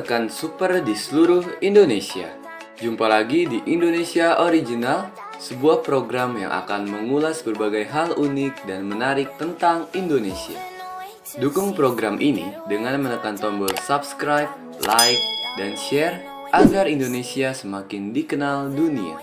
rekan super di seluruh Indonesia. Jumpa lagi di Indonesia Original, sebuah program yang akan mengulas berbagai hal unik dan menarik tentang Indonesia. Dukung program ini dengan menekan tombol subscribe, like, dan share agar Indonesia semakin dikenal dunia.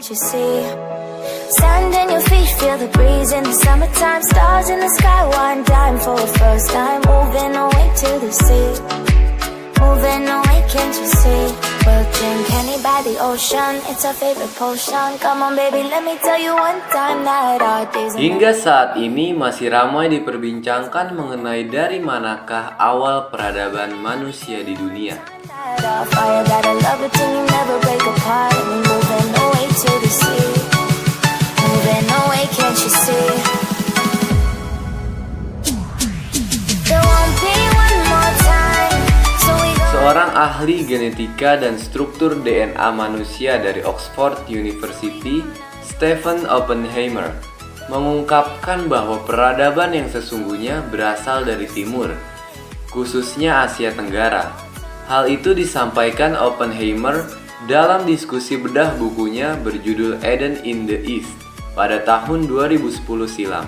Sand in your feet, feel the breeze in the summertime. Stars in the sky, one dime for the first time. Moving away to the sea, moving away, can't you see? We'll drink honey by the ocean, it's our favorite potion. Come on baby, let me tell you one time that our days. Hingga saat ini masih ramai diperbincangkan mengenai dari manakah awal peradaban manusia di dunia. Seorang ahli genetika dan struktur DNA manusia dari Oxford University, Stephen Oppenheimer, mengungkapkan bahwa peradaban yang sesungguhnya berasal dari timur, khususnya Asia Tenggara. Hal itu disampaikan Oppenheimer dalam diskusi bedah bukunya berjudul Eden in the East pada tahun 2010 silam.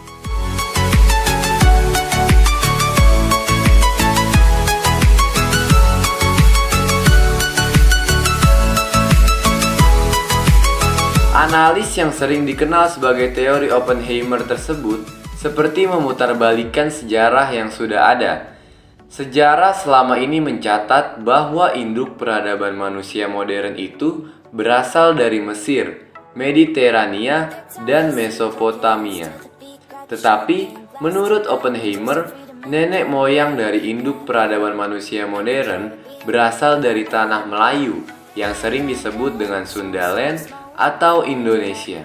Analis yang sering dikenal sebagai teori Oppenheimer tersebut seperti memutarbalikkan sejarah yang sudah ada. Sejarah selama ini mencatat bahwa induk peradaban manusia modern itu berasal dari Mesir, Mediterania, dan Mesopotamia. Tetapi, menurut Oppenheimer, nenek moyang dari induk peradaban manusia modern berasal dari tanah Melayu yang sering disebut dengan Sundaland atau Indonesia.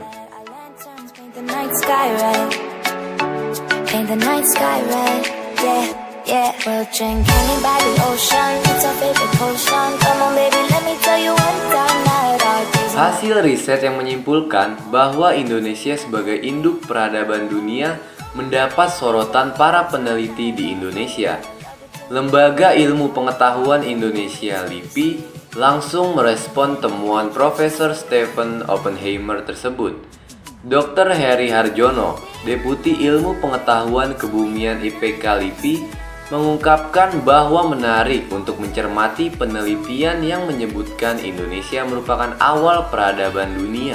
Hasil riset yang menyimpulkan bahwa Indonesia sebagai induk peradaban dunia mendapat sorotan para peneliti di Indonesia. Lembaga Ilmu Pengetahuan Indonesia (LIPI) langsung merespon temuan Profesor Stephen Oppenheimer tersebut. Dr. Heri Harjono, Deputi Ilmu Pengetahuan Kebumian IPK LIPI, mengungkapkan bahwa menarik untuk mencermati penelitian yang menyebutkan Indonesia merupakan awal peradaban dunia.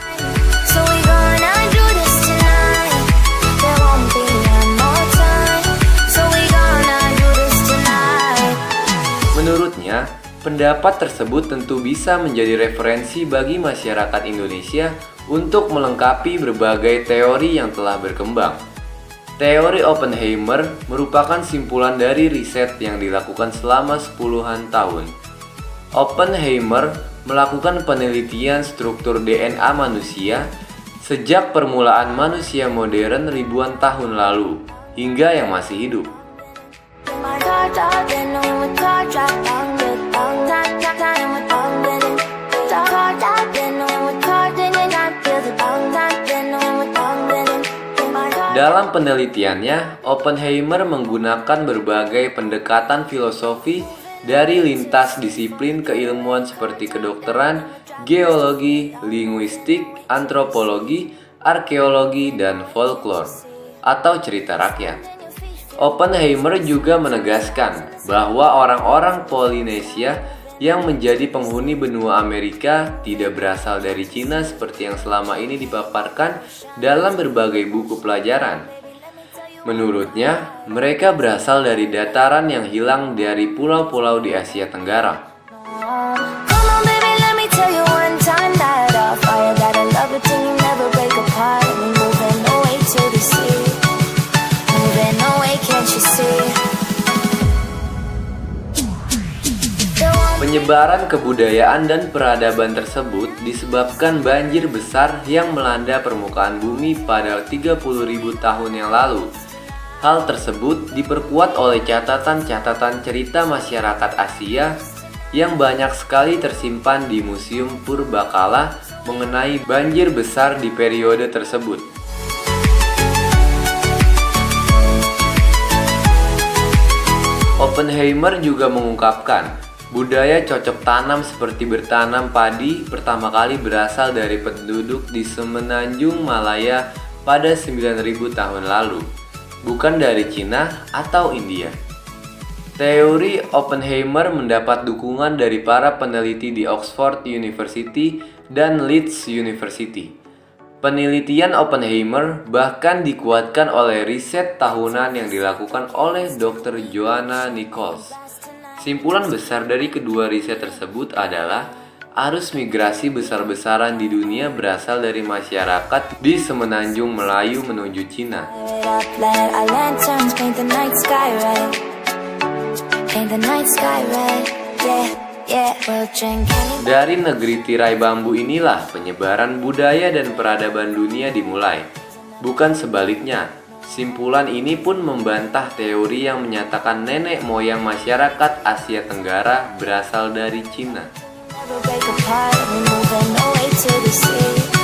Menurutnya, pendapat tersebut tentu bisa menjadi referensi bagi masyarakat Indonesia untuk melengkapi berbagai teori yang telah berkembang. Teori Oppenheimer merupakan simpulan dari riset yang dilakukan selama puluhan tahun. Oppenheimer melakukan penelitian struktur DNA manusia sejak permulaan manusia modern ribuan tahun lalu hingga yang masih hidup. Dalam penelitiannya, Oppenheimer menggunakan berbagai pendekatan filosofi dari lintas disiplin keilmuan seperti kedokteran, geologi, linguistik, antropologi, arkeologi, dan folklore atau cerita rakyat. Oppenheimer juga menegaskan bahwa orang-orang Polinesia yang menjadi penghuni benua Amerika tidak berasal dari Cina seperti yang selama ini dipaparkan dalam berbagai buku pelajaran. Menurutnya, mereka berasal dari dataran yang hilang dari pulau-pulau di Asia Tenggara. Penyebaran kebudayaan dan peradaban tersebut disebabkan banjir besar yang melanda permukaan bumi pada 30.000 tahun yang lalu. Hal tersebut diperkuat oleh catatan-catatan cerita masyarakat Asia yang banyak sekali tersimpan di Museum Purbakala mengenai banjir besar di periode tersebut. Oppenheimer juga mengungkapkan Budaya cocok tanam seperti bertanam padi pertama kali berasal dari penduduk di Semenanjung Malaya pada 9.000 tahun lalu, bukan dari Cina atau India. Teori Oppenheimer mendapat dukungan dari para peneliti di Oxford University dan Leeds University. Penelitian Oppenheimer bahkan dikuatkan oleh riset tahunan yang dilakukan oleh Dr. Joanna Nichols. Simpulan besar dari kedua riset tersebut adalah arus migrasi besar-besaran di dunia berasal dari masyarakat di Semenanjung Melayu menuju Cina. Dari negeri tirai bambu inilah penyebaran budaya dan peradaban dunia dimulai, bukan sebaliknya. Simpulan ini pun membantah teori yang menyatakan nenek moyang masyarakat Asia Tenggara berasal dari Cina.